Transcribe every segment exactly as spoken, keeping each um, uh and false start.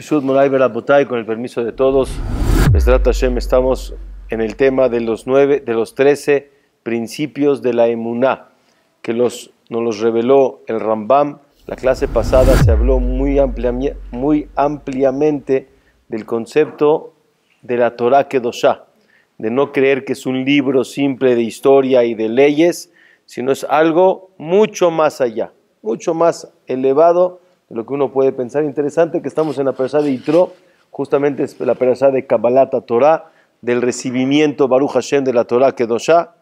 Brishut Moray Berabotay, con el permiso de todos, Bezrat Hashem, estamos en el tema de los nueve, de los trece principios de la emuná, que los, nos los reveló el Rambam. La clase pasada se habló muy, amplia, muy ampliamente del concepto de la Torah Kedoshá, de no creer que es un libro simple de historia y de leyes, sino es algo mucho más allá, mucho más elevado de lo que uno puede pensar. Interesante que estamos en la perashá de Yitro, justamente es la perashá de Kabbalat Torah, del recibimiento Baruch Hashem de la Torah Kedoshá,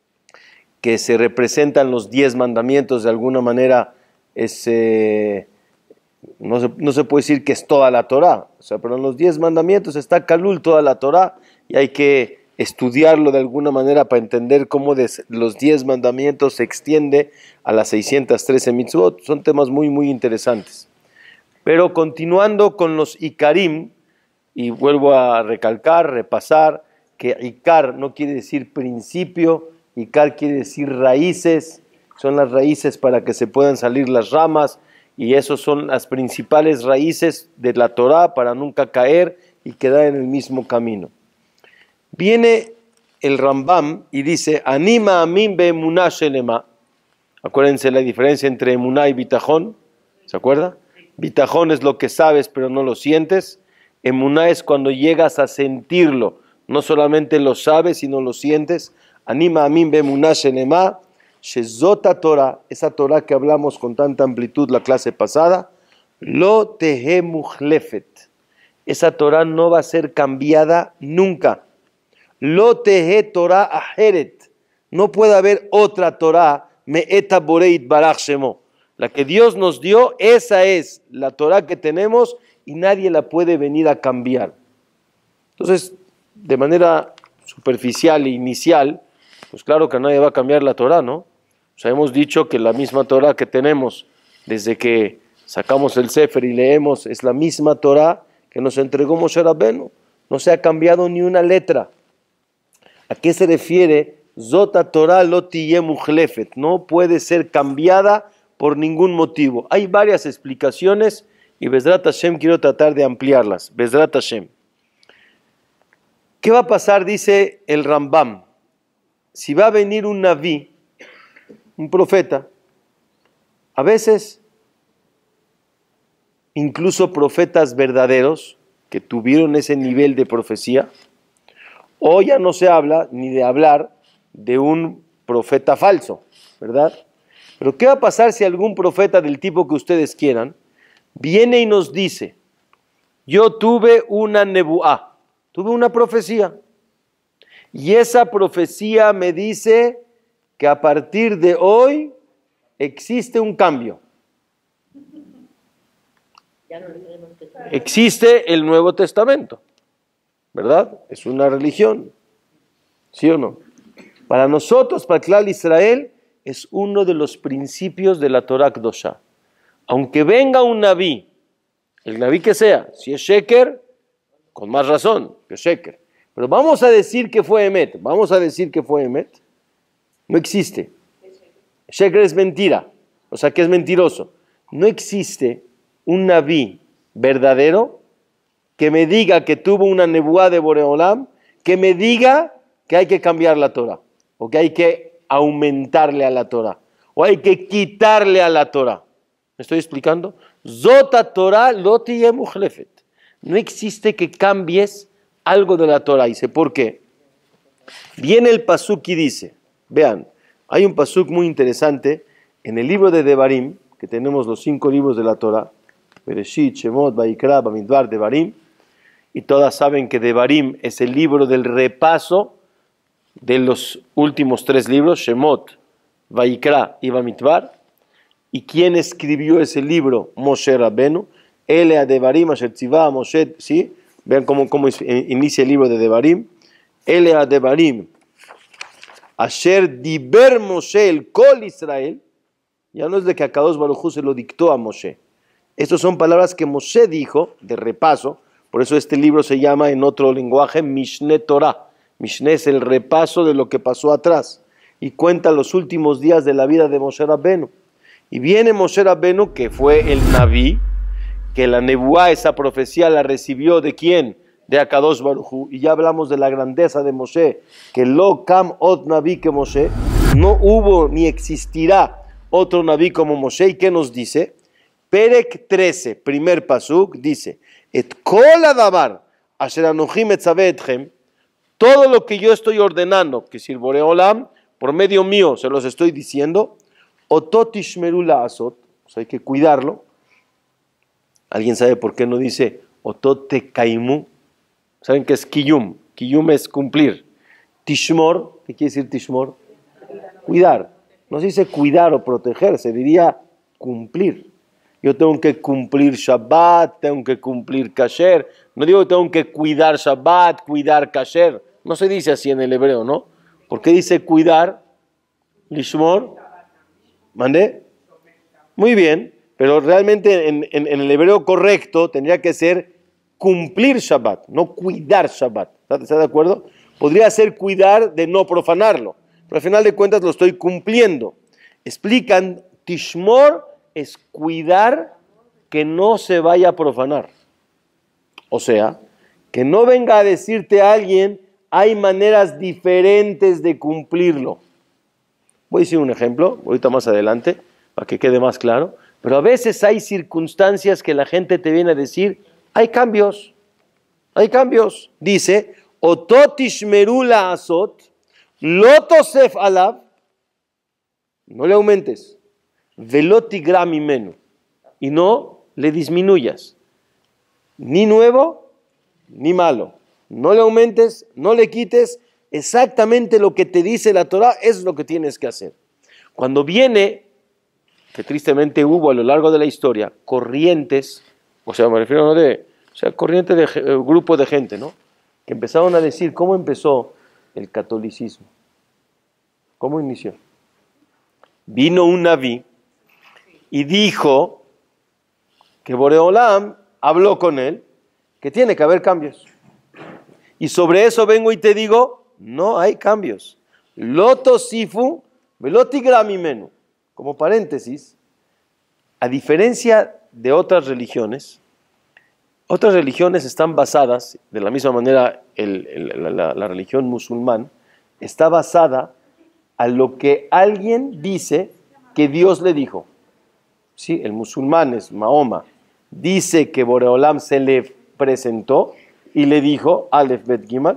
que se representan los diez mandamientos. De alguna manera es, eh, no, se, no se puede decir que es toda la Torah, o sea, pero en los diez mandamientos está Kalul toda la Torah, y hay que estudiarlo de alguna manera para entender cómo de los diez mandamientos se extiende a las seiscientas trece mitzvot. Son temas muy muy interesantes. Pero continuando con los Ikarim, y vuelvo a recalcar, repasar, que Ikar no quiere decir principio, Ikar quiere decir raíces, son las raíces para que se puedan salir las ramas, y esas son las principales raíces de la Torah para nunca caer y quedar en el mismo camino. Viene el Rambam y dice, Anima amin be emuná shelema. Acuérdense la diferencia entre emuná y bitajón, ¿se acuerda? Bitajón es lo que sabes pero no lo sientes. Emuná es cuando llegas a sentirlo, no solamente lo sabes sino lo sientes. Anima amin be emuná shelema, shezota Torah, esa Torah que hablamos con tanta amplitud la clase pasada, lo tehe muhlefet, esa Torah no va a ser cambiada nunca. Lo tehe Torah aheret, no puede haber otra Torah, me'eta boreit barach shemo. La que Dios nos dio, esa es la Torah que tenemos y nadie la puede venir a cambiar. Entonces, de manera superficial e inicial, pues claro que nadie va a cambiar la Torah, ¿no? O sea, hemos dicho que la misma Torah que tenemos desde que sacamos el Sefer y leemos es la misma Torah que nos entregó Moshe Rabbeinu. No se ha cambiado ni una letra. ¿A qué se refiere? Zota Torah lo tiye muhlefet, no puede ser cambiada por ningún motivo. Hay varias explicaciones y Bezrat Hashem quiero tratar de ampliarlas. Bezrat Hashem. ¿Qué va a pasar? Dice el Rambam. Si va a venir un naví, un profeta, a veces incluso profetas verdaderos que tuvieron ese nivel de profecía, hoy ya no se habla ni de hablar de un profeta falso, ¿verdad? Pero ¿qué va a pasar si algún profeta del tipo que ustedes quieran viene y nos dice, yo tuve una nebuá, tuve una profecía, y esa profecía me dice que a partir de hoy existe un cambio? Existe el Nuevo Testamento, ¿verdad? Es una religión, ¿sí o no? Para nosotros, para Klal Israel, es uno de los principios de la Torah Kedoshá. Aunque venga un naví, el naví que sea, si es sheker, con más razón que sheker, pero vamos a decir que fue emet, vamos a decir que fue emet, no existe. Sheker es mentira, o sea que es mentiroso. No existe un naví verdadero que me diga que tuvo una nebuá de Boreolam, que me diga que hay que cambiar la Torah, o que hay que aumentarle a la Torah, o hay que quitarle a la Torah. ¿Me estoy explicando? Zota Torah lo tiye muhlefet. No existe que cambies algo de la Torah. Dice, ¿por qué? Viene el pasuk y dice, vean, hay un pasuk muy interesante en el libro de Devarim, que tenemos los cinco libros de la Torah, Bereshit, Shemot, Vayikra, Bamidbar, Devarim, y todas saben que Devarim es el libro del repaso de los últimos tres libros, Shemot, Vayikra y Bamidbar. ¿Y quién escribió ese libro? Moshe Rabbeinu. Elea Devarim, Asher Tzivá Moshe, ¿sí? Vean cómo, cómo inicia el libro de Devarim. Elea Devarim, Asher Diber Moshe, el Kol Israel. Ya no es de que Akadosh Baruj Hu se lo dictó a Moshe. Estas son palabras que Moshe dijo, de repaso. Por eso este libro se llama en otro lenguaje Mishneh Torah. Mishneh es el repaso de lo que pasó atrás. Y cuenta los últimos días de la vida de Moshe Rabbeinu. Y viene Moshe Rabbeinu, que fue el Naví, que la nebuá, esa profecía, la recibió ¿de quién? De Akadosh Baruj Hu. Y ya hablamos de la grandeza de Moshe, que lo kam ot naví que Moshe, no hubo ni existirá otro naví como Moshe. ¿Y qué nos dice? Perek trece, primer pasuk, dice, et kol adavar asher anochim etzavé etchem, todo lo que yo estoy ordenando, que si Boreolam, por medio mío se los estoy diciendo, otot tishmeru la'asot, o sea, hay que cuidarlo. ¿Alguien sabe por qué no dice otot tekaimu? ¿Saben qué es kiyum? Kiyum es cumplir. Tishmor, ¿qué quiere decir tishmor? Cuidar. No se dice cuidar o proteger, se diría cumplir. Yo tengo que cumplir Shabbat, tengo que cumplir Kasher. No digo que tengo que cuidar Shabbat, cuidar Kasher. No se dice así en el hebreo, ¿no? ¿Por qué dice cuidar? Lishmor. ¿Mandé? Muy bien, pero realmente en, en, en el hebreo correcto tendría que ser cumplir Shabbat, no cuidar Shabbat. ¿Está de acuerdo? Podría ser cuidar de no profanarlo, pero al final de cuentas lo estoy cumpliendo. Explican, Tishmor es cuidar que no se vaya a profanar. O sea, que no venga a decirte a alguien, hay maneras diferentes de cumplirlo. Voy a decir un ejemplo, ahorita más adelante, para que quede más claro, pero a veces hay circunstancias que la gente te viene a decir, hay cambios, hay cambios. Dice, otot tishmeru la'asot, lo tosef alav, no le aumentes, velo tigra mimenu, y no le disminuyas, ni nuevo, ni malo. No le aumentes, no le quites, exactamente lo que te dice la Torah es lo que tienes que hacer. Cuando viene, que tristemente hubo a lo largo de la historia, corrientes, o sea, me refiero no de, o sea, corrientes de eh, grupo de gente, ¿no? Que empezaron a decir, ¿cómo empezó el catolicismo? ¿Cómo inició? Vino un naví y dijo que Boreolam habló con él, que tiene que haber cambios. Y sobre eso vengo y te digo, no hay cambios. Loto sifu, velotigrami menu. Como paréntesis, a diferencia de otras religiones, otras religiones están basadas, de la misma manera el, el, la, la religión musulmán, está basada a lo que alguien dice que Dios le dijo. Sí, el musulmán es Mahoma, dice que Boreolam se le presentó y le dijo, Aleph Bet Gimal,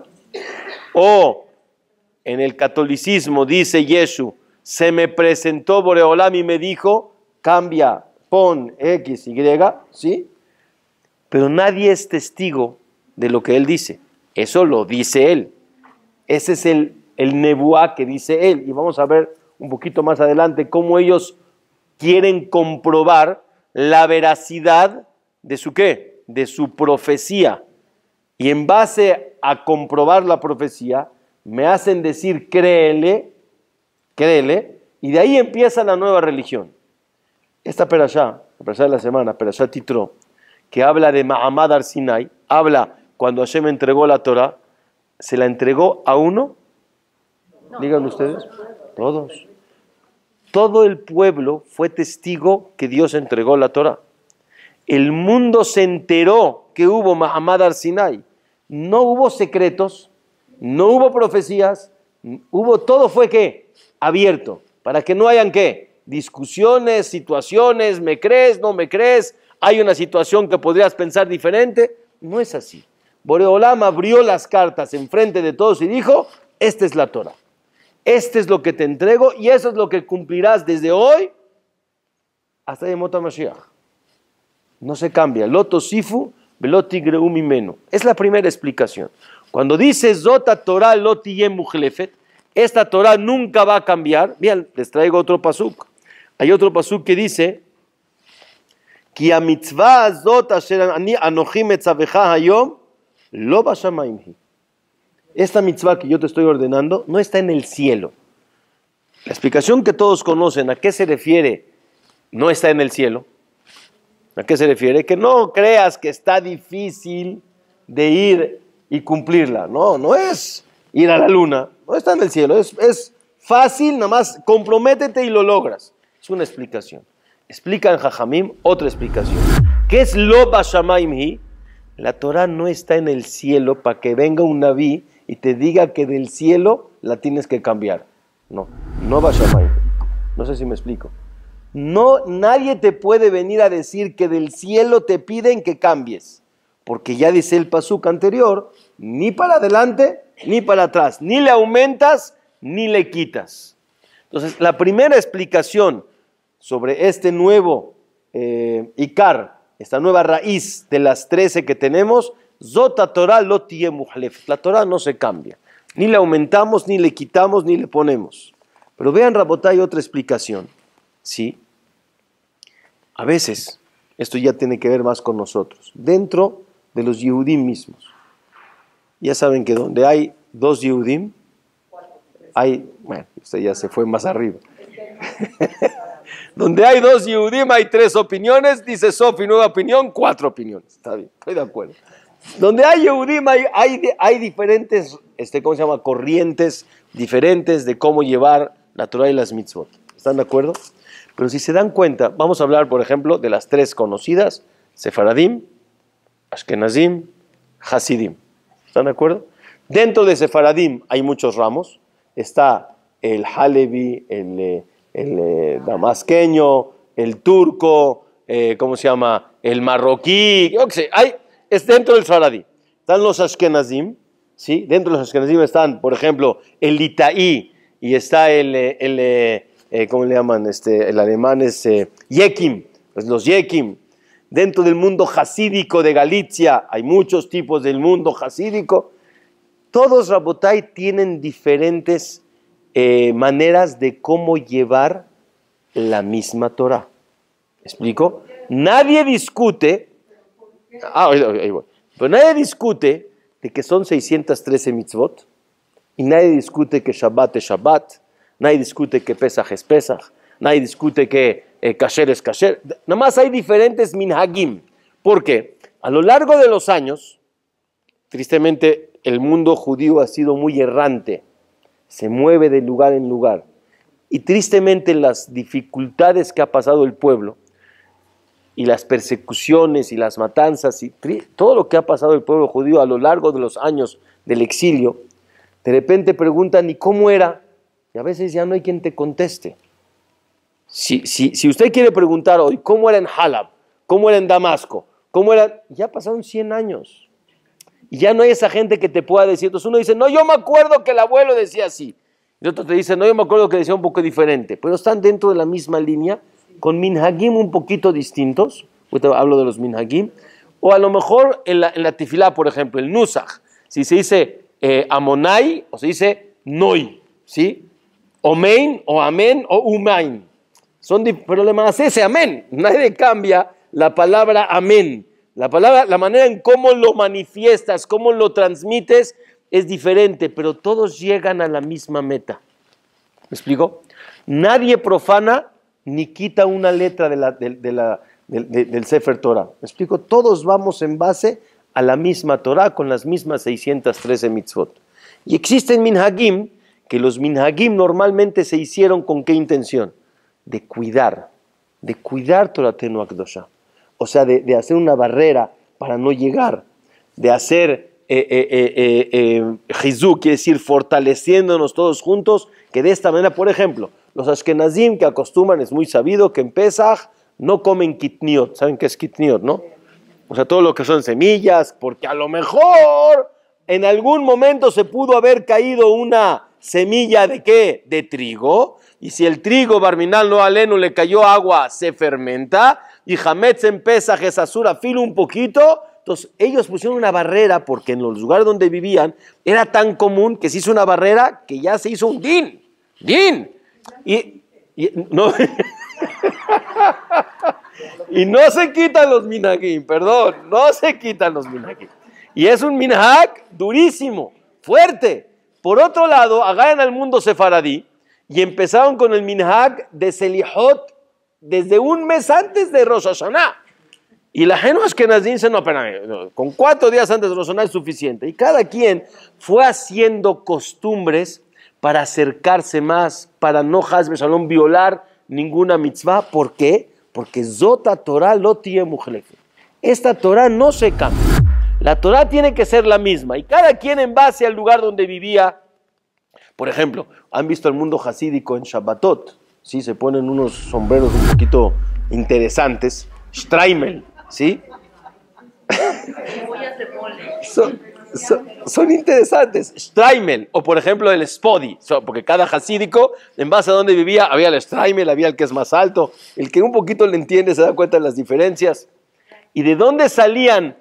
o en el catolicismo dice Yeshu, se me presentó Boreolam y me dijo, cambia, pon X, Y, ¿sí? Pero nadie es testigo de lo que él dice, eso lo dice él, ese es el, el nebuá que dice él, y vamos a ver un poquito más adelante cómo ellos quieren comprobar la veracidad de su ¿qué? De su profecía. Y en base a comprobar la profecía, me hacen decir créele, créele, y de ahí empieza la nueva religión. Esta perashá, la perashá de la semana, perashá Titro, que habla de Mahamad Ar Sinai, habla cuando Hashem entregó la Torah, ¿se la entregó a uno? No, digan ustedes. Todos. Todo el pueblo fue testigo que Dios entregó la Torah. El mundo se enteró que hubo Mahamad Ar Sinai. No hubo secretos, no hubo profecías, hubo, todo fue ¿qué? Abierto, para que no hayan ¿qué? Discusiones, situaciones, ¿me crees, no me crees? ¿Hay una situación que podrías pensar diferente? No es así. Boreolam abrió las cartas enfrente de todos y dijo, esta es la Torah, este es lo que te entrego y eso es lo que cumplirás desde hoy hasta Yemot HaMashiach. No se cambia. Loto sifu, veloti greu mimenu. Es la primera explicación. Cuando dice Zota Torah loti yem muchlefet, esta Torah nunca va a cambiar. Bien, les traigo otro pasuk. Hay otro pasuk que dice, Ki a mitzvah zot asher ani anochi metzavecha hayom lo bashamayim hi. Esta mitzvah que yo te estoy ordenando no está en el cielo. La explicación que todos conocen, ¿a qué se refiere? No está en el cielo. ¿A qué se refiere? Que no creas que está difícil de ir y cumplirla. No, no es ir a la luna. No está en el cielo. Es, es fácil, nada más comprométete y lo logras. Es una explicación. Explican Jajamim otra explicación. ¿Qué es lo bashamayim hi? La Torah no está en el cielo para que venga un naví y te diga que del cielo la tienes que cambiar. No, no bashamayim. No sé si me explico. No, nadie te puede venir a decir que del cielo te piden que cambies. Porque ya dice el pasuk anterior, ni para adelante ni para atrás. Ni le aumentas ni le quitas. Entonces, la primera explicación sobre este nuevo eh, Ikar, esta nueva raíz de las trece que tenemos, Zota Torah lo tie muhlef. La Torah no se cambia. Ni le aumentamos, ni le quitamos, ni le ponemos. Pero vean, Rabotay, otra explicación. ¿Sí? A veces, esto ya tiene que ver más con nosotros. Dentro de los Yehudim mismos. Ya saben que donde hay dos Yehudim, hay, bueno, usted ya se fue más arriba. Donde hay dos Yehudim hay tres opiniones, dice Sofi, nueva opinión, cuatro opiniones. Está bien, estoy de acuerdo. Donde hay Yehudim hay, hay, hay diferentes, este, ¿cómo se llama? Corrientes diferentes de cómo llevar la Torah y las mitzvot. ¿Están de acuerdo? Pero si se dan cuenta, vamos a hablar, por ejemplo, de las tres conocidas, Sefaradim, Ashkenazim, Hasidim. ¿Están de acuerdo? Dentro de Sefaradim hay muchos ramos. Está el Halevi, el, el, el damasqueño, el turco, eh, ¿cómo se llama? El marroquí, yo qué sé. Hay, es dentro del Sefaradim. Están los Ashkenazim, ¿sí? Dentro de los Ashkenazim están, por ejemplo, el Litaí y está el, el, el eh, ¿cómo le llaman? Este, el alemán es eh, Yekim, pues los Yekim. Dentro del mundo hasídico de Galicia, hay muchos tipos del mundo hasídico. Todos, Rabotay, tienen diferentes eh, maneras de cómo llevar la misma Torah. ¿Me explico? Nadie discute, ah, ahí, ahí voy, pero nadie discute de que son seiscientas trece mitzvot, y nadie discute que Shabbat es Shabbat, nadie discute que Pesach es Pesach, nadie discute que eh, Kasher es Kasher. Nada más hay diferentes minhagim. ¿Por qué? A lo largo de los años, tristemente, el mundo judío ha sido muy errante, se mueve de lugar en lugar. Y tristemente las dificultades que ha pasado el pueblo, y las persecuciones y las matanzas, y todo lo que ha pasado el pueblo judío a lo largo de los años del exilio, de repente preguntan, ¿y cómo era? Y a veces ya no hay quien te conteste. Si, si, si usted quiere preguntar hoy, ¿cómo era en Halab? ¿Cómo era en Damasco? ¿Cómo era? Ya pasaron cien años. Y ya no hay esa gente que te pueda decir. Entonces uno dice, no, yo me acuerdo que el abuelo decía así. Y otro te dice, no, yo me acuerdo que decía un poco diferente. Pero están dentro de la misma línea, con minhagim un poquito distintos. Ahorita hablo de los minhagim. O a lo mejor en la, en la tefilá, por ejemplo, el nusach. Si se dice eh, amonai o se dice noi, ¿sí? Omein o amén o umain. Son problemas ese amén. Nadie cambia la palabra amén. La palabra, la manera en cómo lo manifiestas, cómo lo transmites es diferente, pero todos llegan a la misma meta. ¿Me explico? Nadie profana ni quita una letra de la, de, de la, de, de, del Sefer Torah. ¿Me explico? Todos vamos en base a la misma Torah con las mismas seiscientas trece mitzvot. Y existen minhagim, que los minhagim normalmente se hicieron ¿con qué intención? De cuidar, de cuidar Toratenu Akdosha. O sea, de, de hacer una barrera para no llegar, de hacer eh, eh, eh, eh, Jizú, quiere decir fortaleciéndonos todos juntos, que de esta manera, por ejemplo, los Ashkenazim que acostumbran, es muy sabido que en Pesach no comen kitniot. ¿Saben qué es kitniot, no? O sea, todo lo que son semillas, porque a lo mejor en algún momento se pudo haber caído una semilla de ¿qué? De trigo, y si el trigo barminal no aleno le cayó agua, se fermenta, y Hametz en Pesach es azura, filo un poquito. Entonces ellos pusieron una barrera porque en los lugares donde vivían era tan común que se hizo una barrera que ya se hizo un din, din, y, y no... Y no se quitan los minhagim, perdón, no se quitan los minhagim. Y es un minhag durísimo, fuerte. Por otro lado, agarran al mundo sefaradí y empezaron con el minhag de Selihot desde un mes antes de Rosh Hashanah. Y la gente Ashkenazim dice, no, espérame, con cuatro días antes de Rosh Hashanah es suficiente. Y cada quien fue haciendo costumbres para acercarse más, para no, Haz Shalom, violar ninguna mitzvah. ¿Por qué? Porque Zota Torah lo tiene mujer. Esta Torah no se cambia. La Torah tiene que ser la misma. Y cada quien en base al lugar donde vivía. Por ejemplo, ¿han visto el mundo hasídico en Shabbatot? ¿Sí? Se ponen unos sombreros un poquito interesantes. Streimel, ¿sí? son, son, son interesantes. Streimel, o por ejemplo el Spodi, so, porque cada hasídico, en base a donde vivía, había el Streimel, había el que es más alto. El que un poquito le entiende se da cuenta de las diferencias. ¿Y de dónde salían?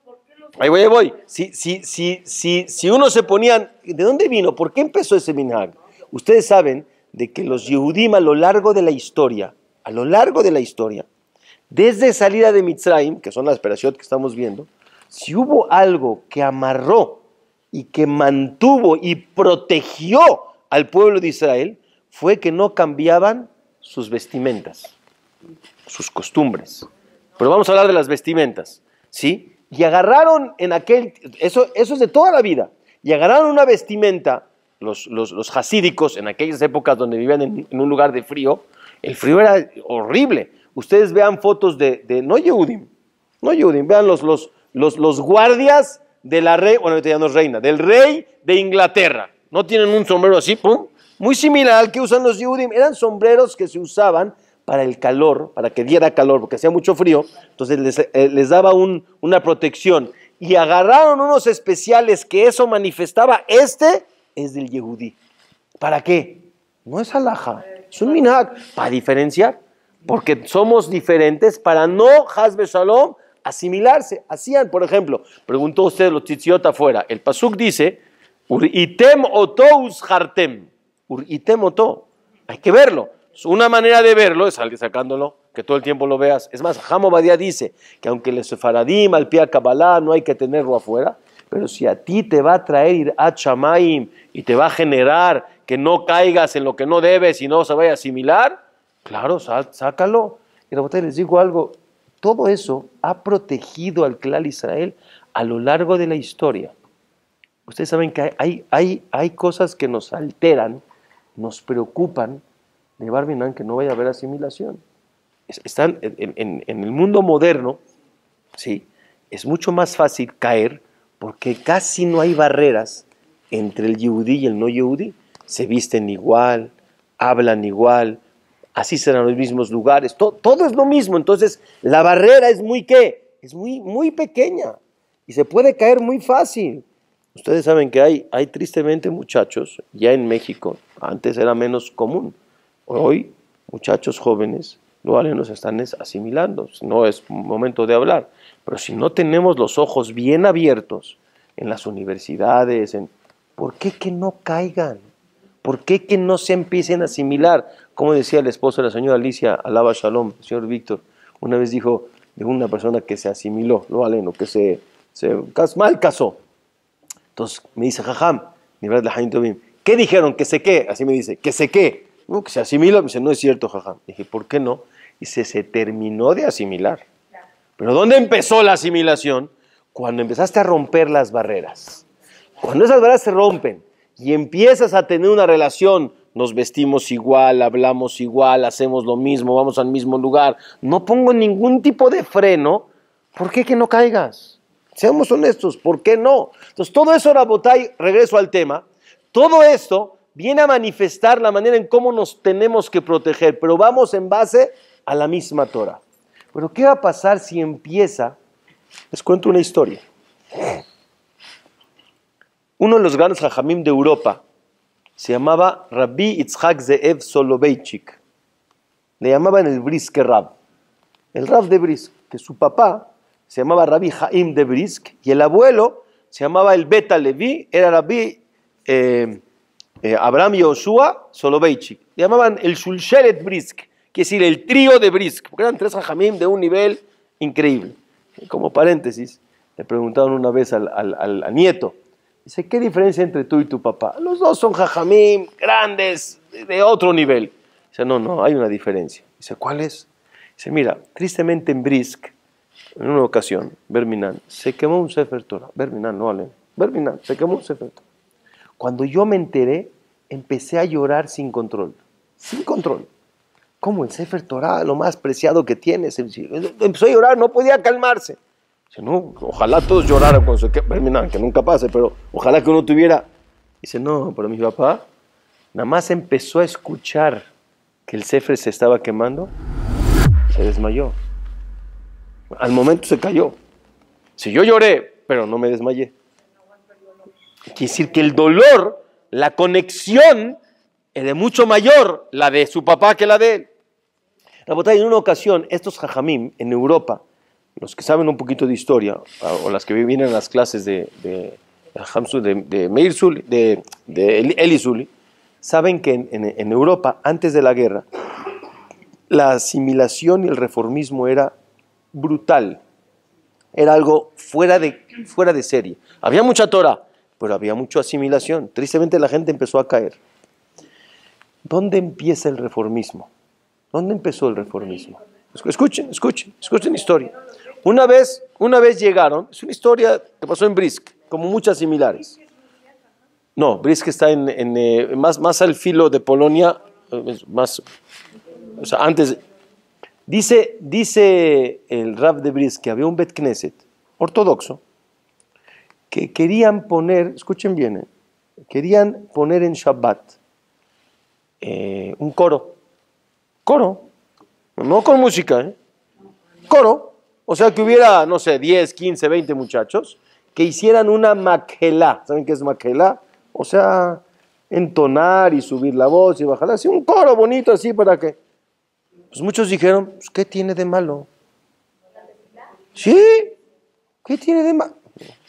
Ahí voy, ahí voy. Si, si, si, si, si uno se ponían, ¿de dónde vino? ¿Por qué empezó ese minhag? Ustedes saben de que los Yehudim a lo largo de la historia, a lo largo de la historia, desde salida de Mitzrayim, que son las operaciones que estamos viendo, si hubo algo que amarró y que mantuvo y protegió al pueblo de Israel, fue que no cambiaban sus vestimentas, sus costumbres. Pero vamos a hablar de las vestimentas, ¿sí? Y agarraron en aquel, eso, eso es de toda la vida, y agarraron una vestimenta, los, los, los hasídicos, en aquellas épocas donde vivían en, en un lugar de frío, el frío era horrible. Ustedes vean fotos de, de no Yehudim, no Yehudim, vean los, los, los, los guardias de la rey, bueno, ahorita ya no es reina, del rey de Inglaterra. No tienen un sombrero así, pum, muy similar al que usan los Yehudim. Eran sombreros que se usaban para el calor, para que diera calor, porque hacía mucho frío, entonces les, eh, les daba un, una protección. Y agarraron unos especiales que eso manifestaba. Este es del Yehudí. ¿Para qué? No es alhaja, es un minhag, para diferenciar. Porque somos diferentes para no, Hazbe Shalom, asimilarse. Hacían, por ejemplo, preguntó usted los tzitziot afuera, el pasuk dice, Uritem oto ushartem. Uritem oto. Hay que verlo. Una manera de verlo es salir sacándolo, que todo el tiempo lo veas. Es más, Ham Ovadia dice que aunque el sefaradim, al pie a Kabbalah, no hay que tenerlo afuera, pero si a ti te va a traer Irat Shamayim y te va a generar que no caigas en lo que no debes y no se vaya a asimilar, claro, sácalo. Y Rabotay, les digo algo, todo eso ha protegido al Klal Israel a lo largo de la historia. Ustedes saben que hay, hay, hay cosas que nos alteran, nos preocupan, de Barminan, que no vaya a haber asimilación. Están en, en, en el mundo moderno, sí, es mucho más fácil caer porque casi no hay barreras entre el Yehudí y el no Yehudí. Se visten igual, hablan igual, así serán los mismos lugares, todo, todo es lo mismo. Entonces la barrera es muy ¿qué? Es muy, muy pequeña y se puede caer muy fácil. Ustedes saben que hay, hay tristemente muchachos, ya en México, antes era menos común. Hoy, muchachos jóvenes, no nos están asimilando, no es momento de hablar, pero si no tenemos los ojos bien abiertos en las universidades, en, ¿por qué que no caigan? ¿Por qué que no se empiecen a asimilar? Como decía el esposo de la señora Alicia, alaba Shalom, el señor Víctor, una vez dijo de una persona que se asimiló, no aleno, que se, se mal casó. Entonces me dice, jajam, ¿qué dijeron? ¿Que se qué? Así me dice, ¿que se qué? No, que se asimila, me dice, no es cierto, jajam. Dije, ¿por qué no? Dice, se terminó de asimilar. ¿Pero dónde empezó la asimilación? Cuando empezaste a romper las barreras. Cuando esas barreras se rompen y empiezas a tener una relación, nos vestimos igual, hablamos igual, hacemos lo mismo, vamos al mismo lugar, no pongo ningún tipo de freno, ¿por qué que no caigas? Seamos honestos, ¿por qué no? Entonces, todo eso, Rabotay, regreso al tema, todo esto viene a manifestar la manera en cómo nos tenemos que proteger, pero vamos en base a la misma Torah. Pero ¿qué va a pasar si empieza? Les cuento una historia. Uno de los grandes jajamim de Europa se llamaba Rabbi Yitzhak Ze'ev Soloveitchik. Le llamaban el Brisk Rab. El Rab de Brisk, que su papá se llamaba Rabbi Haim de Brisk y el abuelo se llamaba el Beta Levi, era Rabbi eh, Eh, Abraham Yoshua Soloveitchik. Le llamaban el Shulsheret Brisk, quiere decir el trío de Brisk, porque eran tres jajamim de un nivel increíble. Y como paréntesis, le preguntaron una vez al, al, al, al nieto, dice, ¿qué diferencia entre tú y tu papá? Los dos son jajamim grandes, de, de otro nivel. Dice, no, no, hay una diferencia. Dice, ¿cuál es? Dice, mira, tristemente en Brisk, en una ocasión, Berminan, se quemó un Sefer Torah. Berminan, no, Ale. Berminan, se quemó un Sefer Torah. Cuando yo me enteré, empecé a llorar sin control, sin control. ¿Cómo el Sefer Torah, lo más preciado que tienes? Empezó a llorar, no podía calmarse. Dice, no, ojalá todos lloraran con su... Que, que nunca pase, pero ojalá que uno tuviera... Dice, no, pero mi papá nada más empezó a escuchar que el Sefer se estaba quemando, se desmayó. Al momento se cayó. Si yo lloré, pero no me desmayé. Quiere decir que el dolor, la conexión, es de mucho mayor la de su papá que la de él. En una ocasión, estos jajamim en Europa, los que saben un poquito de historia, o las que vienen en las clases de, de, de, de Meir Zuli, de, de Eli Zuli, saben que en, en, en Europa, antes de la guerra, la asimilación y el reformismo era brutal. Era algo fuera de, fuera de serie. Había mucha Torah, pero había mucha asimilación. Tristemente la gente empezó a caer. ¿Dónde empieza el reformismo? ¿Dónde empezó el reformismo? Escuchen, escuchen, escuchen historia. Una vez, una vez llegaron, es una historia que pasó en Brisk, como muchas similares. No, Brisk está en, en eh, más, más al filo de Polonia, más, o sea, antes. Dice, dice el Rav de Brisk que había un Bet Knesset ortodoxo que querían poner, escuchen bien, eh, querían poner en Shabbat eh, un coro. Coro, no con música, ¿eh? Coro, o sea que hubiera, no sé, diez, quince, veinte muchachos que hicieran una maquelá. ¿Saben qué es maquelá? O sea, entonar y subir la voz y bajarla, así un coro bonito así para que... Pues muchos dijeron, pues, ¿qué tiene de malo? ¿Sí? ¿Qué tiene de malo?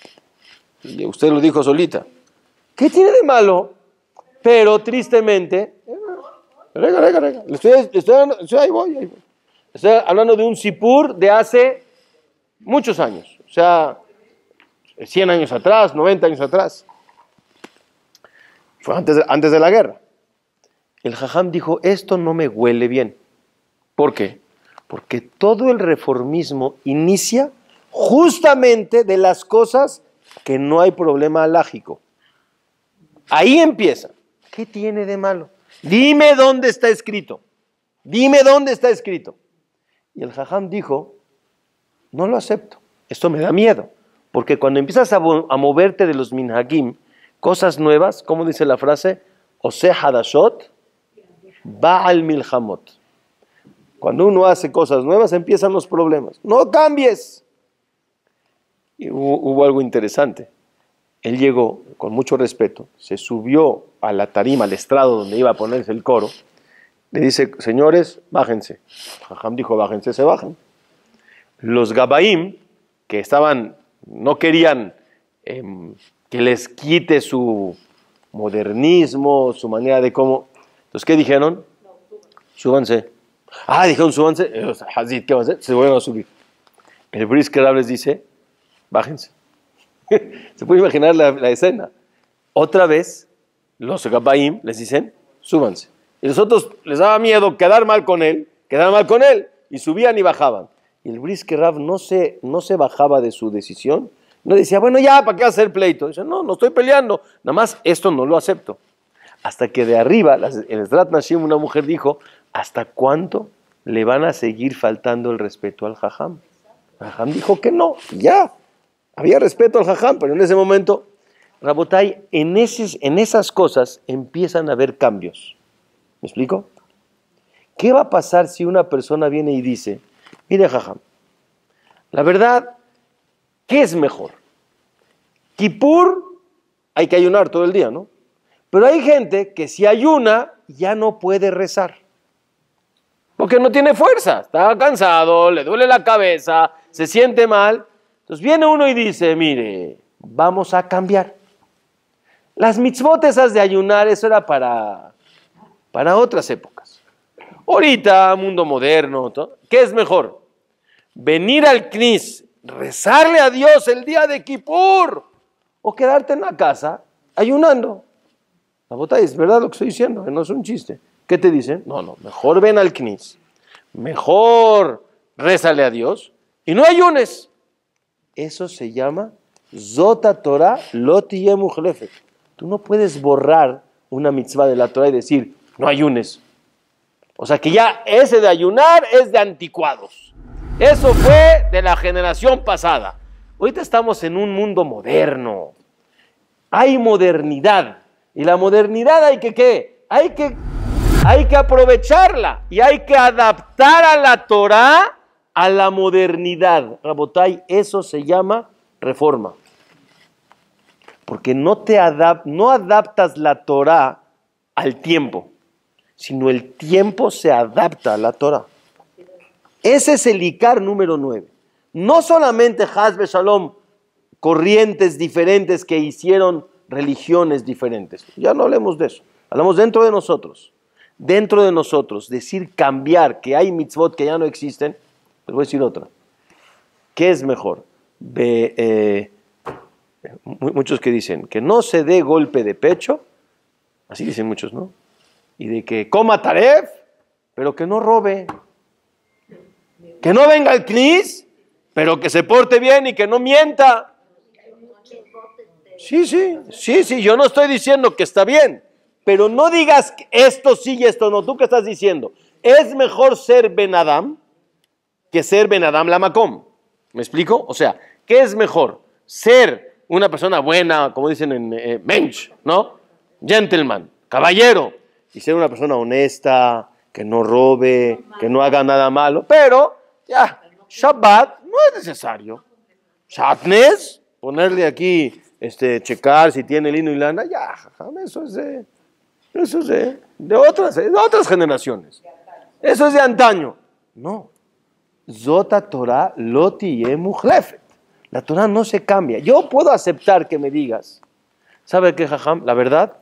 Usted lo dijo solita. ¿Qué tiene de malo? Pero tristemente... Rega, rega, rega. Le estoy, le estoy, estoy, ahí voy, ahí voy. Estoy hablando de un sipur de hace muchos años. O sea, cien años atrás, noventa años atrás. Fue antes de, antes de la guerra. El jajam dijo, esto no me huele bien. ¿Por qué? Porque todo el reformismo inicia justamente de las cosas que no hay problema alágico. Ahí empieza. ¿Qué tiene de malo? Dime dónde está escrito. Dime dónde está escrito. Y el jajam dijo, no lo acepto. Esto me da miedo. Porque cuando empiezas a, a moverte de los minhagim, cosas nuevas, ¿cómo dice la frase? Ose hadashot, ba'al milhamot. Cuando uno hace cosas nuevas, empiezan los problemas. ¡No cambies! Y hubo, hubo algo interesante. Él llegó, con mucho respeto, se subió a la tarima, al estrado donde iba a ponerse el coro. Le dice, señores, bájense. Jajam dijo, bájense, se bajan. Los Gabaim, que estaban, no querían eh, que les quite su modernismo, su manera de cómo. Entonces, ¿qué dijeron? Súbanse. Ah, dijeron, súbanse. Hazid, ¿qué va a hacer? Se vuelven a subir. El Brisker les dice, bájense. Se puede imaginar la, la escena. Otra vez, los Gabaim les dicen, súbanse. Y los otros les daba miedo quedar mal con él, quedar mal con él, y subían y bajaban. Y el Brisker Rav no se, no se bajaba de su decisión, no decía, bueno, ya, ¿para qué hacer pleito? Dice, no, no estoy peleando, nada más esto no lo acepto. Hasta que de arriba, en el Zrat Nashim, una mujer dijo, ¿hasta cuánto le van a seguir faltando el respeto al jajam? El jajam dijo que no, ya. Había respeto al jajam, pero en ese momento, Rabotay, en, eses, en esas cosas empiezan a haber cambios. ¿Me explico? ¿Qué va a pasar si una persona viene y dice, mire jajam, la verdad, ¿qué es mejor? Kippur, hay que ayunar todo el día, ¿no? Pero hay gente que si ayuna, ya no puede rezar. Porque no tiene fuerza, está cansado, le duele la cabeza, se siente mal. Entonces viene uno y dice, mire, vamos a cambiar. Las mitzvot esas de ayunar, eso era para, para otras épocas. Ahorita, mundo moderno, ¿no? ¿Qué es mejor? Venir al Knis, rezarle a Dios el día de Kippur, o quedarte en la casa ayunando. La bota es verdad lo que estoy diciendo, no es un chiste. ¿Qué te dicen? No, no, mejor ven al Knis, mejor rézale a Dios y no ayunes. Eso se llama Zota Torah lo tiyeh muchlefet. Tú no puedes borrar una mitzvah de la Torah y decir, no ayunes. O sea que ya ese de ayunar es de anticuados. Eso fue de la generación pasada. Ahorita estamos en un mundo moderno. Hay modernidad. Y la modernidad hay que, ¿qué? Hay que, hay que aprovecharla. Y hay que adaptar a la Torah a la modernidad. Rabotay, eso se llama reforma. Porque no, te adap no adaptas la Torah al tiempo, sino el tiempo se adapta a la Torah. Ese es el Icar número nueve. No solamente Hazbe Shalom, corrientes diferentes que hicieron religiones diferentes. Ya no hablemos de eso. Hablamos dentro de nosotros. Dentro de nosotros. Decir cambiar, que hay mitzvot que ya no existen. Les voy a decir otra. ¿Qué es mejor? Be, eh, muchos que dicen que no se dé golpe de pecho. Así dicen muchos, ¿no? Y de que coma taref, pero que no robe. Que no venga el knis, pero que se porte bien y que no mienta. Sí, sí, sí, sí, yo no estoy diciendo que está bien, pero no digas esto sí y esto no. ¿Tú qué estás diciendo? Es mejor ser Ben Adam que ser Ben Adam Lamakom. ¿Me explico? O sea, ¿qué es mejor? Ser una persona buena, como dicen en eh, Mensch, ¿no? Gentleman, caballero, y ser una persona honesta, que no robe, que no haga nada malo, pero ya, Shabbat no es necesario. Shatnes, ponerle aquí, este, checar si tiene lino y lana, ya, eso es de, eso es de, de, otras, de otras generaciones. Eso es de antaño. No. Zota Torah loti yemuchlefet. La Torah no se cambia. Yo puedo aceptar que me digas, ¿sabe qué, jajam? La verdad,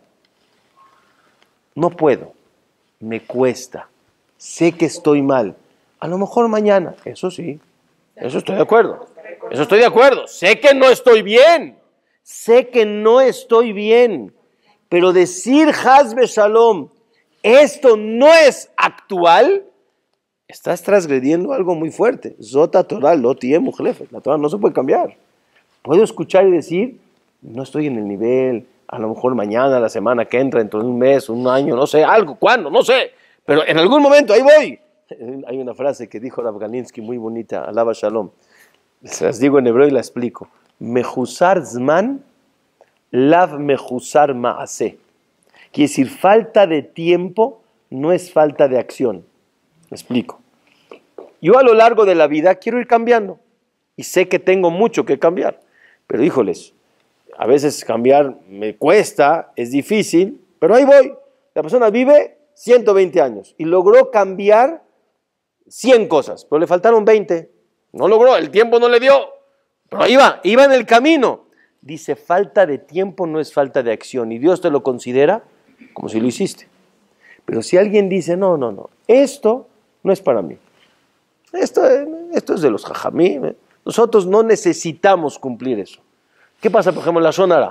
no puedo. Me cuesta. Sé que estoy mal. A lo mejor mañana. Eso sí. Eso estoy de acuerdo. Eso estoy de acuerdo. Sé que no estoy bien. Sé que no estoy bien. Pero decir Hazbe Shalom, esto no es actual, estás transgrediendo algo muy fuerte. Zota Torah lo tiene jefe. La Torah no se puede cambiar. Puedo escuchar y decir, no estoy en el nivel, a lo mejor mañana, la semana que entra, dentro de un mes, un año, no sé, algo, ¿cuándo? No sé. Pero en algún momento, ahí voy. Hay una frase que dijo Rav Ganinsky muy bonita, alaba Shalom. Se las digo en hebreo y la explico. Mejusar zman, lav mejusar maaseh. Quiere decir, falta de tiempo no es falta de acción. Me explico. Yo a lo largo de la vida quiero ir cambiando y sé que tengo mucho que cambiar, pero híjoles, a veces cambiar me cuesta, es difícil, pero ahí voy. La persona vive ciento veinte años y logró cambiar cien cosas, pero le faltaron veinte. No logró, el tiempo no le dio, pero ahí va, iba en el camino. Dice, falta de tiempo no es falta de acción y Dios te lo considera como si lo hiciste. Pero si alguien dice, no, no, no, esto no es para mí. Esto, esto es de los jajamí. Nosotros no necesitamos cumplir eso. ¿Qué pasa, por ejemplo, en la sonara?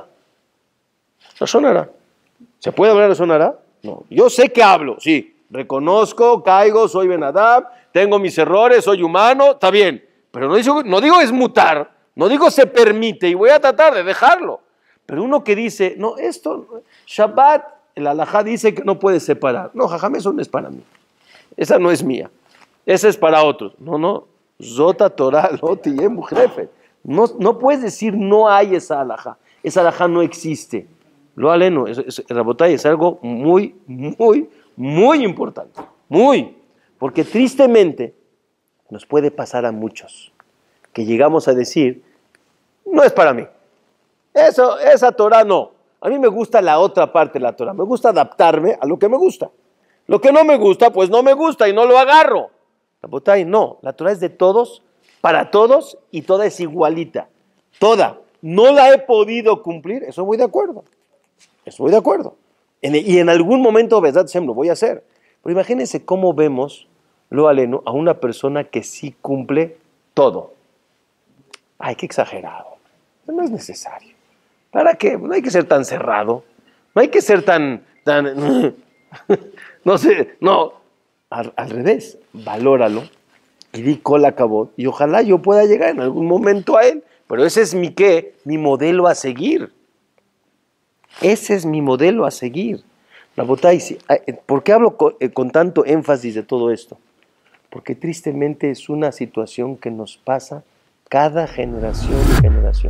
La sonara. ¿Se puede hablar de sonara? No. Yo sé que hablo, sí. Reconozco, caigo, soy Ben Adam, tengo mis errores, soy humano, está bien. Pero no digo, no digo es mutar, no digo se permite y voy a tratar de dejarlo. Pero uno que dice, no, esto, Shabbat, el halajá dice que no puede separar. No, jajam, eso no es para mí. Esa no es mía. Esa es para otros. No, no. Zota Torah loti yemu jefe. No, no puedes decir no hay esa halajá. Esa halajá no existe. Lo aleno, es, es, Rabotay, es algo muy, muy, muy importante. Muy. Porque tristemente nos puede pasar a muchos que llegamos a decir, no es para mí. Eso, esa Torah no. A mí me gusta la otra parte de la Torah. Me gusta adaptarme a lo que me gusta. Lo que no me gusta, pues no me gusta y no lo agarro. Rabotay, no. La Torah es de todos, para todos y toda es igualita. Toda. No la he podido cumplir. Eso voy de acuerdo. Eso voy de acuerdo. En, y en algún momento, verdad, lo voy a hacer. Pero imagínense cómo vemos, lo aleno, a una persona que sí cumple todo. Ay, qué exagerado. No es necesario. ¿Para qué? No hay que ser tan cerrado. No hay que ser tan... tan no sé, no. Al, al revés, valóralo y di cola cabot. Y ojalá yo pueda llegar en algún momento a él. Pero ese es mi qué, mi modelo a seguir. Ese es mi modelo a seguir. Rabotay, si- ¿por qué hablo con, eh, con tanto énfasis de todo esto? Porque tristemente es una situación que nos pasa cada generación y generación.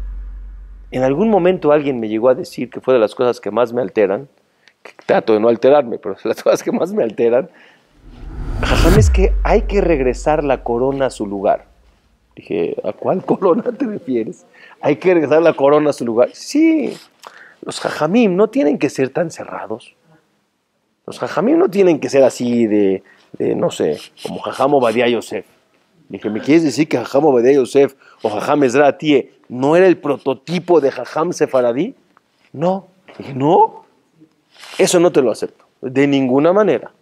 En algún momento alguien me llegó a decir que fue de las cosas que más me alteran, que trato de no alterarme, pero de las cosas que más me alteran, Jajam, es que hay que regresar la corona a su lugar. Dije, ¿a cuál corona te refieres? Hay que regresar la corona a su lugar. Sí, los jajamim no tienen que ser tan cerrados. Los jajamim no tienen que ser así de, de no sé, como Jajam Obadia Yosef. Dije, ¿me quieres decir que Jajam Obadia Yosef o Jajam Ezra Atie no era el prototipo de Jajam Sefaradí? No. Dije, no, eso no te lo acepto, de ninguna manera.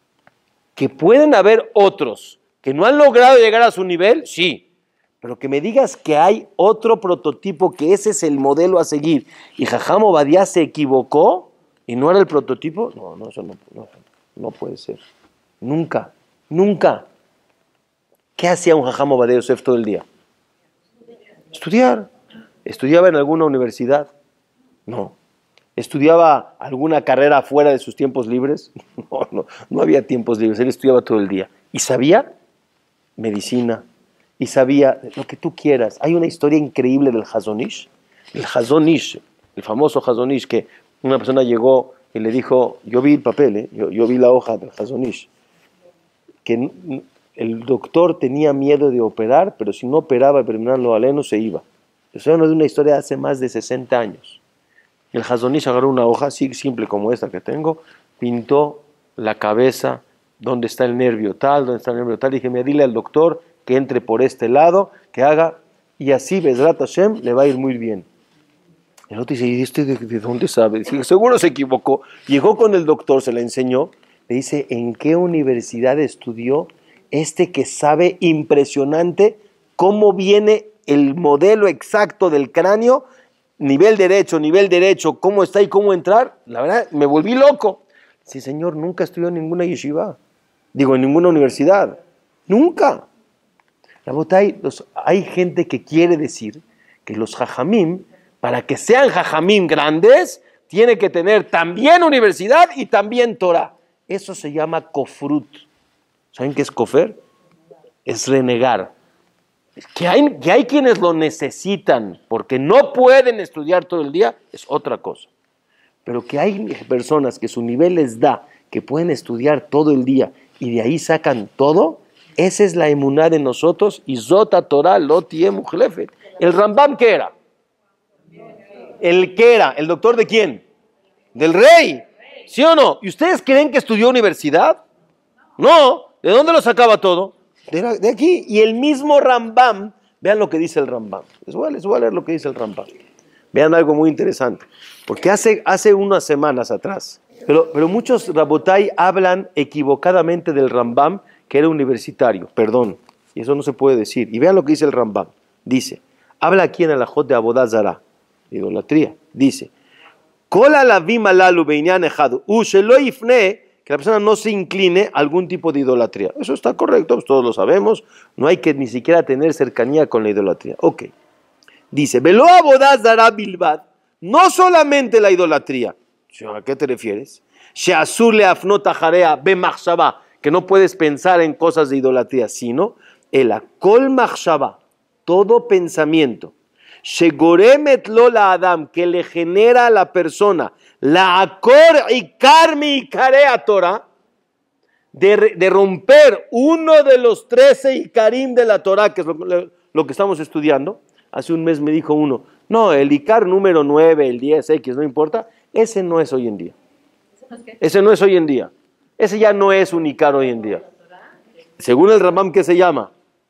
Que pueden haber otros que no han logrado llegar a su nivel, sí, pero que me digas que hay otro prototipo, que ese es el modelo a seguir, y Jajam Obadia se equivocó y no era el prototipo, no, no, eso no, no, no puede ser. Nunca, nunca. ¿Qué hacía un Jajam Obadia Yosef todo el día? Estudiar. ¿Estudiaba en alguna universidad? No. ¿Estudiaba alguna carrera fuera de sus tiempos libres? No, no, no había tiempos libres, él estudiaba todo el día. ¿Y sabía? Medicina. Y sabía lo que tú quieras. Hay una historia increíble del Hazon Ish. El Hazon Ish, el famoso Hazon Ish, que una persona llegó y le dijo, yo vi el papel, ¿eh? yo, yo vi la hoja del Hazon Ish, que el doctor tenía miedo de operar, pero si no operaba y terminarlo aleno, se iba. Eso es una historia de hace más de sesenta años. El Hazon Ish agarró una hoja así simple como esta que tengo, pintó la cabeza, donde está el nervio tal, donde está el nervio tal. Dije, mira, dile al doctor que entre por este lado, que haga, y así, Bezrat Hashem, le va a ir muy bien. El otro dice, ¿y este de, de dónde sabe? Dice, seguro se equivocó. Llegó con el doctor, se la enseñó. Le dice, ¿en qué universidad estudió este que sabe impresionante cómo viene el modelo exacto del cráneo? Nivel derecho, nivel derecho, cómo está y cómo entrar. La verdad, me volví loco. Sí, señor, nunca estudió en ninguna yeshiva. Digo, en ninguna universidad. Nunca. Rabotay, los, hay gente que quiere decir que los jajamim, para que sean jajamim grandes, tiene que tener también universidad y también Torah. Eso se llama kofrut. ¿Saben qué es kofer? Es renegar. Que hay, que hay quienes lo necesitan porque no pueden estudiar todo el día, es otra cosa. Pero que hay personas que su nivel les da, que pueden estudiar todo el día y de ahí sacan todo, esa es la emuná de nosotros. Y Zota Torah lo tiene Mujlefet. ¿El Rambam qué era? ¿El qué era? ¿El doctor de quién? Del rey. ¿Sí o no? ¿Y ustedes creen que estudió universidad? No. ¿De dónde lo sacaba todo? De, la, de aquí. Y el mismo Rambam, vean lo que dice el Rambam. Les voy a, les voy a leer lo que dice el Rambam. Vean algo muy interesante. Porque hace, hace unas semanas atrás, pero, pero muchos Rabotay hablan equivocadamente del Rambam, que era universitario. Perdón. Y eso no se puede decir. Y vean lo que dice el Rambam. Dice, habla aquí en el Ajot de Abodá Zará, idolatría. Dice, Kola lavim alalu beinyan ejad, u shelo ifne, que la persona no se incline a algún tipo de idolatría. Eso está correcto, pues todos lo sabemos. No hay que ni siquiera tener cercanía con la idolatría. Ok. Dice, velo Abodá Zará bilbad, no solamente la idolatría. ¿A qué te refieres? Sheasur le afnot ajarea bemachshava, que no puedes pensar en cosas de idolatría, sino el akol machshava, todo pensamiento, shegoremet lo la adam, que le genera a la persona la akor ikar mi ikarea Torah, de, de romper uno de los trece ikarim de la Torah, que es lo, lo que estamos estudiando. Hace un mes me dijo uno, no, el ikar número nueve, el diez, X, no importa, ese no es hoy en día. Ese no es hoy en día. Ese ya no es un ikar hoy en día. Según el Rambam, ¿qué se llama?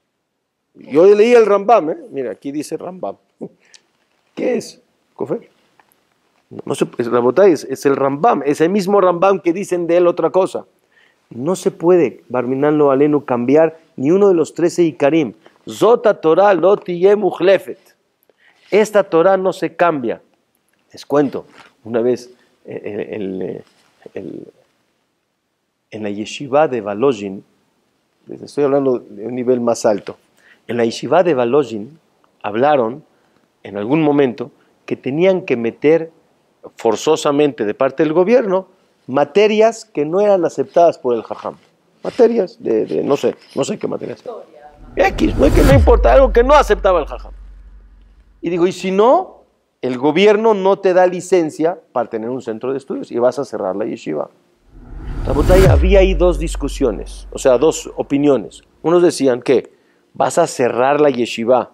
Yo leí el Rambam, ¿eh? Mira, aquí dice Rambam. ¿Qué es? ¿Kofer? No se, es, es, es el Rambam, ese mismo Rambam que dicen de él otra cosa. No se puede, Barminan lo alenu, cambiar ni uno de los trece ikarim. Zota Torah lo tiye mujlefet. Esta Torah no se cambia. Les cuento, una vez el, el, el, en la yeshiva de Valojin, les estoy hablando de un nivel más alto, en la yeshiva de Valojin hablaron en algún momento que tenían que meter forzosamente de parte del gobierno materias que no eran aceptadas por el jajam. Materias de, de no sé, no sé qué materias. X, no, es que no importa, algo que no aceptaba el jajam. Y digo, y si no, el gobierno no te da licencia para tener un centro de estudios y vas a cerrar la yeshiva. Había ahí dos discusiones, o sea, dos opiniones. Unos decían que vas a cerrar la yeshiva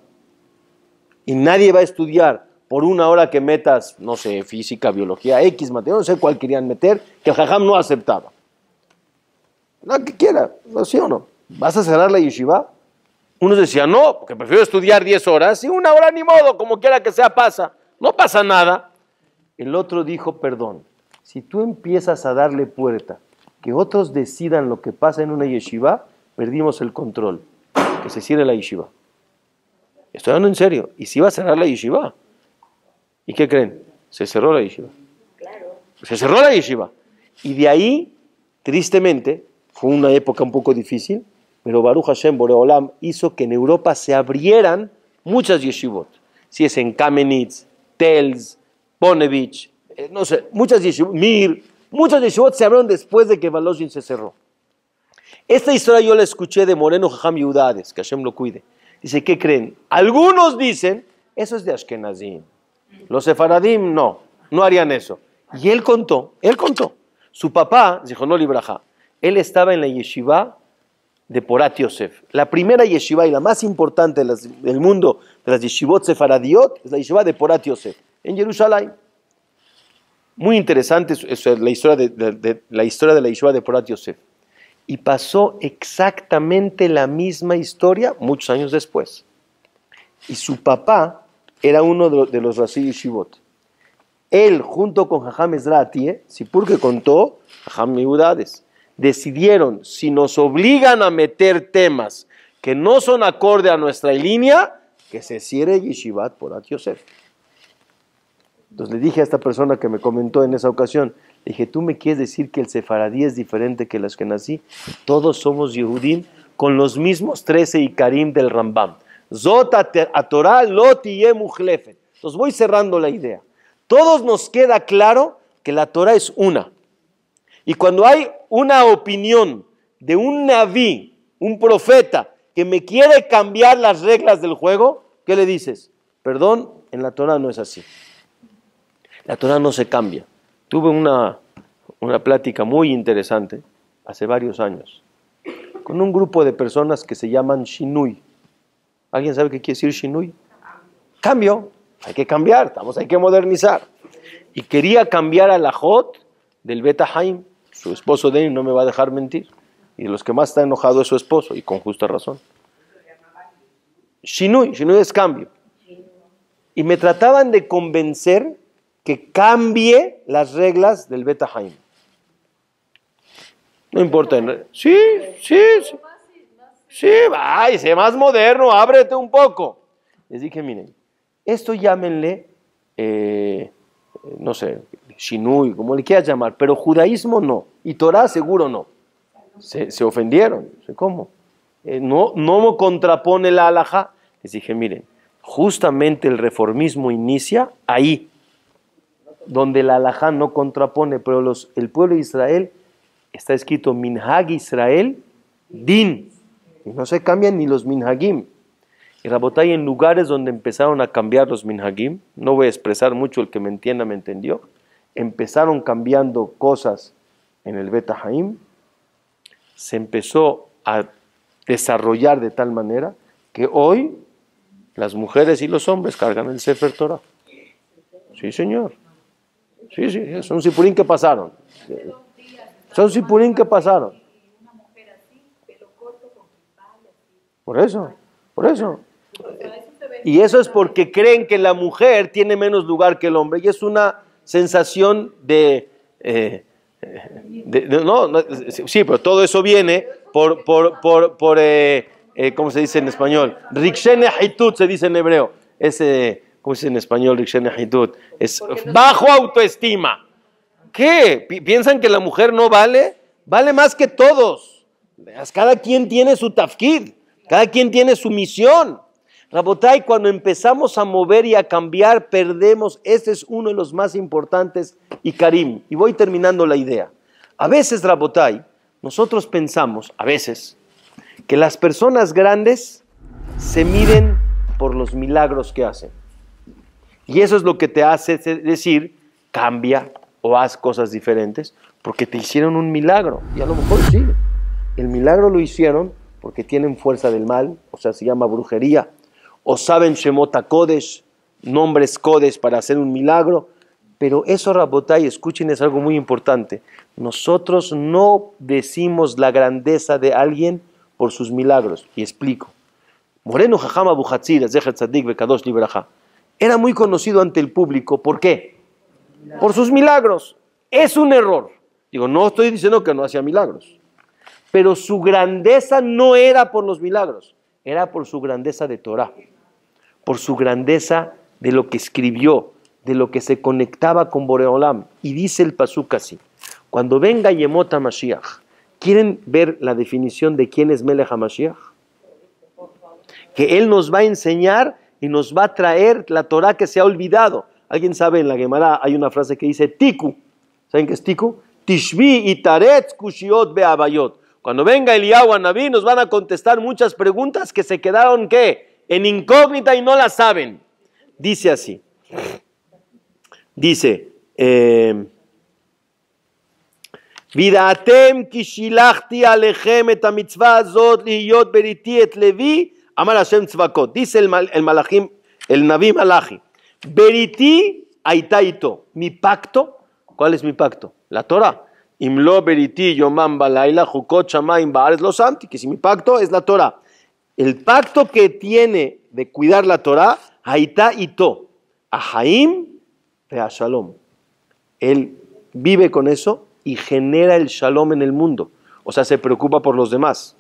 y nadie va a estudiar por una hora que metas, no sé, física, biología, X, materia, no sé cuál querían meter, que el jajam no aceptaba. No, que quiera, ¿sí o no? ¿Vas a cerrar la yeshiva? Unos decían, no, porque prefiero estudiar diez horas y una hora ni modo, como quiera que sea pasa, no pasa nada. El otro dijo, perdón, si tú empiezas a darle puerta, que otros decidan lo que pasa en una yeshiva, perdimos el control, que se cierre la yeshiva. Estoy hablando en serio, y si va a cerrar la yeshiva. ¿Y qué creen? Se cerró la yeshiva. Claro. Se cerró la yeshiva. Y de ahí, tristemente, fue una época un poco difícil, pero Baruch Hashem Boreolam hizo que en Europa se abrieran muchas yeshivot. Si es en Kamenitz, Tels, Bonevich, eh, no sé, muchas yeshivot, Mir, muchas yeshivot se abrieron después de que Valoshin se cerró. Esta historia yo la escuché de Moreno Jajam Yudades, que Hashem lo cuide. Dice, ¿qué creen? Algunos dicen, eso es de Ashkenazim. Los sefaradim no, no harían eso. Y él contó, él contó. Su papá, dijo, no libraja, él estaba en la yeshiva de Porat Yosef. La primera yeshiva y la más importante de las, del mundo de las yeshivot sefaradiot es la yeshiva de Porat Yosef, en Jerusalén. Muy interesante es, es la, historia de, de, de, la historia de la yeshiva de Porat Yosef. Y pasó exactamente la misma historia muchos años después. Y su papá era uno de, de los Rashi Yeshivot. Él, junto con Jajam Ezra Atie, Sipur que contó, Jajam Yehudades, decidieron, si nos obligan a meter temas que no son acorde a nuestra línea, que se cierre Yeshivat Porat Yosef. Entonces le dije a esta persona que me comentó en esa ocasión, le dije, ¿tú me quieres decir que el sefaradí es diferente que el ashkenazí? Todos somos Yehudim con los mismos trece Ikarim del Rambam. Zot a Torah lo tiyeh muchlefet. Entonces voy cerrando la idea. Todos nos queda claro que la Torah es una. Y cuando hay una opinión de un naví, un profeta, que me quiere cambiar las reglas del juego, ¿qué le dices? Perdón, en la Torah no es así. La Torah no se cambia. Tuve una, una plática muy interesante hace varios años con un grupo de personas que se llaman Shinui. ¿Alguien sabe qué quiere decir Shinui? Cambio. Hay que cambiar, estamos, hay que modernizar. Y quería cambiar a la Jot del Beta Haim. Su esposo de él no me va a dejar mentir. Y de los que más está enojado es su esposo, y con justa razón. Shinui, Shinui es cambio. Y me trataban de convencer que cambie las reglas del Beta Haim. No importa. Sí, sí, sí. Sí, vaya, sé más moderno, ábrete un poco. Les dije, miren, esto llámenle, eh, no sé, Shinui, como le quieras llamar, pero judaísmo no, y Torah seguro no. Se, se ofendieron, ¿cómo? Eh, no, no contrapone la halajá. Les dije, miren, justamente el reformismo inicia ahí, donde la halajá no contrapone, pero los, el pueblo de Israel, está escrito Minhag Israel, Din, y no se cambian ni los Minhagim. Y Rabotay, en lugares donde empezaron a cambiar los Minhagim, no voy a expresar mucho, el que me entienda me entendió, empezaron cambiando cosas en el Beta Haim, se empezó a desarrollar de tal manera que hoy las mujeres y los hombres cargan el Sefer Torah. Sí, señor. Sí, sí, son sipurín que pasaron. Son sipurín que pasaron. Por eso, por eso. Y eso es porque creen que la mujer tiene menos lugar que el hombre, y es una sensación de... Eh, de, de no, no, sí, pero todo eso viene por, por, por, por eh, eh, ¿cómo se dice en español? Rikshene Haitut se dice en hebreo. Ese, ¿cómo se dice en español? Rikshene Haitut. Es bajo autoestima. ¿Qué? ¿Piensan que la mujer no vale? Vale más que todos. Cada quien tiene su tafkid. Cada quien tiene su misión. Rabotay, cuando empezamos a mover y a cambiar, perdemos. Este es uno de los más importantes, y Karim. Y voy terminando la idea. A veces, Rabotai, nosotros pensamos, a veces, que las personas grandes se miden por los milagros que hacen. Y eso es lo que te hace decir, cambia o haz cosas diferentes, porque te hicieron un milagro. Y a lo mejor sí, el milagro lo hicieron porque tienen fuerza del mal, o sea, se llama brujería, o saben Shemot HaKodesh, nombres Kodesh para hacer un milagro. Pero eso, Rabotai, escuchen, es algo muy importante. Nosotros no decimos la grandeza de alguien por sus milagros. Y explico. Moreno Jajam Abu Hatzir, Zecher Tzadik Bekadosh Libraja, era muy conocido ante el público. ¿Por qué? Por sus milagros. Es un error. Digo, no estoy diciendo que no hacía milagros. Pero su grandeza no era por los milagros. Era por su grandeza de Torah. Por su grandeza de lo que escribió, de lo que se conectaba con Boreolam. Y dice el pasuk así: cuando venga Yemot HaMashiach, ¿quieren ver la definición de quién es Melech HaMashiach? Que él nos va a enseñar y nos va a traer la Torah que se ha olvidado. ¿Alguien sabe? En la Gemara hay una frase que dice Tiku. ¿Saben qué es Tiku? Tishbi itaretz kushiot be'abayot. Cuando venga Eliyahu Anabí nos van a contestar muchas preguntas que se quedaron, ¿qué? En incógnita y no las saben. Dice así. Dice, eh, Vidatem kishilachti alechem et mitzvah azot liyot beriti et levi amar Hashem tzvakot. Dice el, el malachim, el Naví Malachi, beriti aitaito. Mi pacto, ¿cuál es mi pacto? La Torah. Imlo beriti yomam balayla jukot shamayim baaretz lo samti. Que si mi pacto es la Torah. El pacto que tiene de cuidar la Torah, aitaito, ahaim ve a shalom. Él vive con eso y genera el shalom en el mundo. O sea, se preocupa por los demás.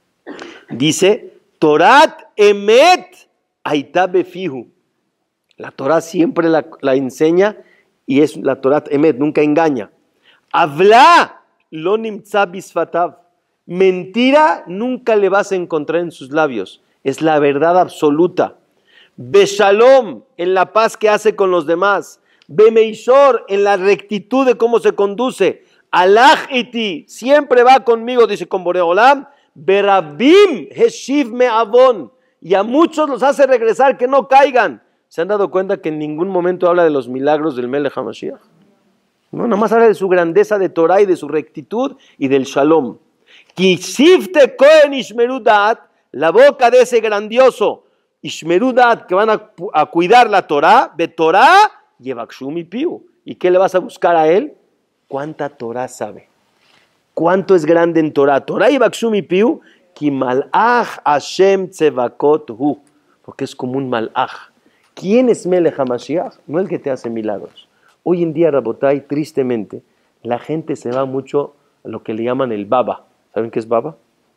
Dice, Torat emet aita befihu. La Torah siempre la, la enseña y es la Torat emet, nunca engaña. Habla lo nimtza bisfatav. Mentira nunca le vas a encontrar en sus labios. Es la verdad absoluta. Beshalom, en la paz que hace con los demás. Bemeishor, en la rectitud de cómo se conduce. Alach iti, siempre va conmigo, dice con Boreolam. Berabim heshiv me'avon, y a muchos los hace regresar, que no caigan. ¿Se han dado cuenta que en ningún momento habla de los milagros del Melech HaMashiach? No, nada más habla de su grandeza de Torah y de su rectitud y del shalom. Kisifte kohen ishmerudat, la boca de ese grandioso ishmerudat que van a, a cuidar la Torah, de Torah, Yevakshumi piu. ¿Y qué le vas a buscar a él? ¿Cuánta Torah sabe? ¿Cuánto es grande en Torah? Torah Yevakshumi piu, ki malach Hashem tzevakot hu, porque es como un malach. ¿Quién es Melech HaMashiach? No el que te hace milagros. Hoy en día, Rabotai, tristemente, la gente se va mucho a lo que le llaman el baba. ¿Saben qué es baba?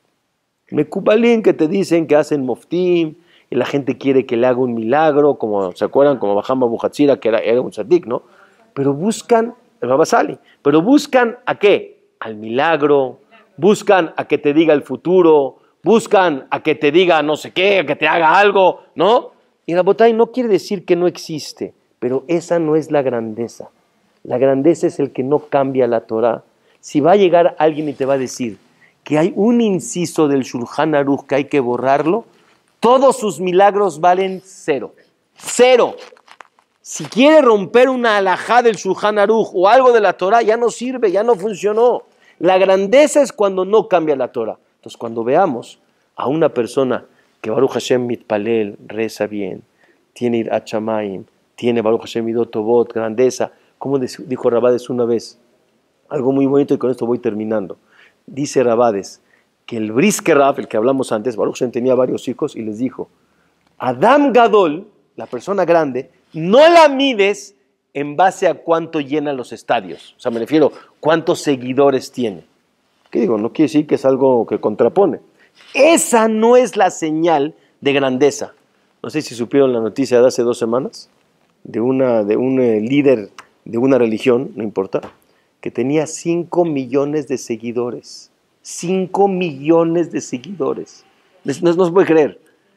Mekubalín, que te dicen que hacen moftim, y la gente quiere que le haga un milagro, como, ¿se acuerdan? Como Bajam Abu Hatzira, que era, era un tzadik, ¿no? Pero buscan, el Baba Sali, pero buscan ¿a qué? Al milagro, buscan a que te diga el futuro, buscan a que te diga no sé qué, a que te haga algo, ¿no? Y Rabotai no quiere decir que no existe, pero esa no es la grandeza. La grandeza es el que no cambia la Torah. Si va a llegar alguien y te va a decir que hay un inciso del Shulchan Aruch que hay que borrarlo, todos sus milagros valen cero. Cero. Si quiere romper una alajá del Shulchan Aruch o algo de la Torah, ya no sirve, ya no funcionó. La grandeza es cuando no cambia la Torah. Entonces, cuando veamos a una persona que Baruch Hashem mitpalel, reza bien, tiene irat shamayim, tiene Baruch Hashem midot tovot, grandeza, como dijo Rabades una vez, algo muy bonito, y con esto voy terminando. Dice Rabades que el Brisker Rab, el que hablamos antes, Baruch Hashem tenía varios hijos y les dijo, Adam Gadol, la persona grande, no la mides en base a cuánto llena los estadios. O sea, me refiero, cuántos seguidores tiene. ¿Qué digo? No quiere decir que es algo que contrapone. Esa no es la señal de grandeza. No sé si supieron la noticia de hace dos semanas de, una, de un eh, líder de una religión, no importa, que tenía cinco millones de seguidores. cinco millones de seguidores. No, no se puede creer.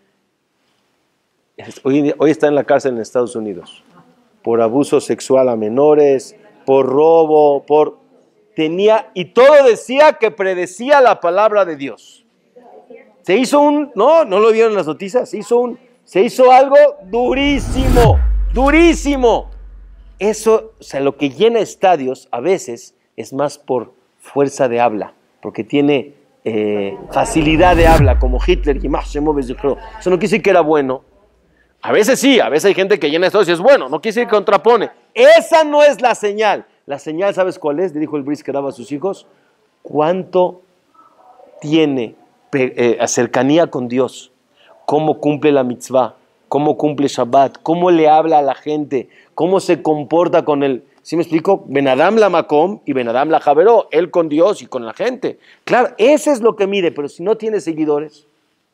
Hoy, hoy está en la cárcel en Estados Unidos por abuso sexual a menores, por robo, por... tenía, y todo decía que predecía la palabra de Dios. Se hizo un, no, no lo vieron en las noticias, se hizo un, se hizo algo durísimo, durísimo. Eso, o sea, lo que llena estadios a veces es más por fuerza de habla, porque tiene eh, facilidad de habla, como Hitler, y más se mueve. Eso no quiere decir que era bueno. A veces sí, a veces hay gente que llena estadios y es bueno, no quiere decir que contrapone. Esa no es la señal. La señal, ¿sabes cuál es? Le dijo el Bris que daba a sus hijos. ¿Cuánto tiene eh, cercanía con Dios? ¿Cómo cumple la mitzvah? ¿Cómo cumple Shabbat? ¿Cómo le habla a la gente? ¿Cómo se comporta con él? ¿Sí me explico? Ben Adam la Makom y Ben Adam la Javeró. Él con Dios y con la gente. Claro, ese es lo que mide, pero si no tiene seguidores,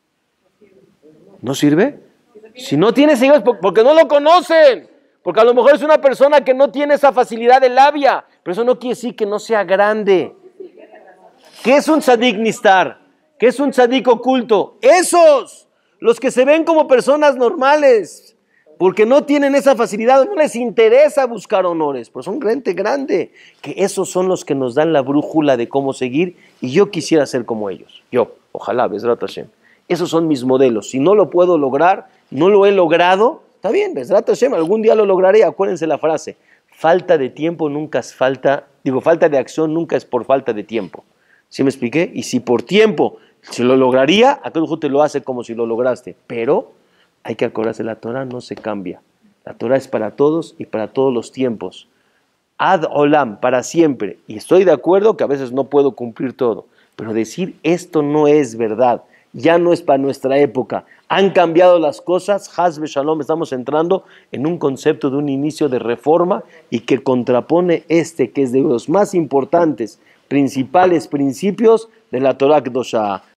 ¿no sirve? Si no tiene seguidores, porque no lo conocen. Porque a lo mejor es una persona que no tiene esa facilidad de labia. Pero eso no quiere decir que no sea grande. ¿Qué es un tzadik nistar? ¿Qué es un tzadik oculto? Esos, los que se ven como personas normales, porque no tienen esa facilidad, no les interesa buscar honores, pero son gente grande, que esos son los que nos dan la brújula de cómo seguir, y yo quisiera ser como ellos. Yo, ojalá, Bezrat Hashem. Esos son mis modelos. Si no lo puedo lograr, no lo he logrado, está bien, Bezrat Hashem, algún día lo lograré. Acuérdense la frase, falta de tiempo nunca es falta, digo, falta de acción nunca es por falta de tiempo. ¿Sí me expliqué? Y si por tiempo, si lo lograría, aquel te lo hace como si lo lograste. Pero hay que acordarse, la Torah no se cambia. La Torah es para todos y para todos los tiempos. Ad olam, para siempre. Y estoy de acuerdo que a veces no puedo cumplir todo. Pero decir esto no es verdad, ya no es para nuestra época. Han cambiado las cosas, Haz Shalom, estamos entrando en un concepto de un inicio de reforma y que contrapone este, que es de los más importantes, principales principios de la Torah Kedoshá.